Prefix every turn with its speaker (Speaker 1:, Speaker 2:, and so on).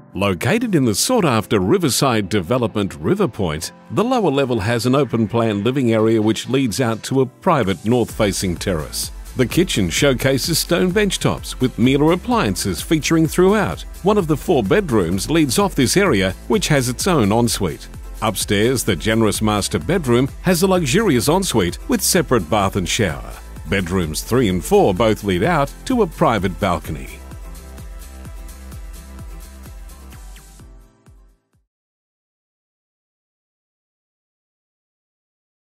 Speaker 1: Located in the sought-after riverside development Riverpoint, the lower level has an open-plan living area which leads out to a private north-facing terrace. The kitchen showcases stone benchtops with Miele appliances featuring throughout. One of the 4 bedrooms leads off this area, which has its own ensuite. Upstairs, the generous master bedroom has a luxurious ensuite with separate bath and shower. Bedrooms 3 and 4 both lead out to a private balcony.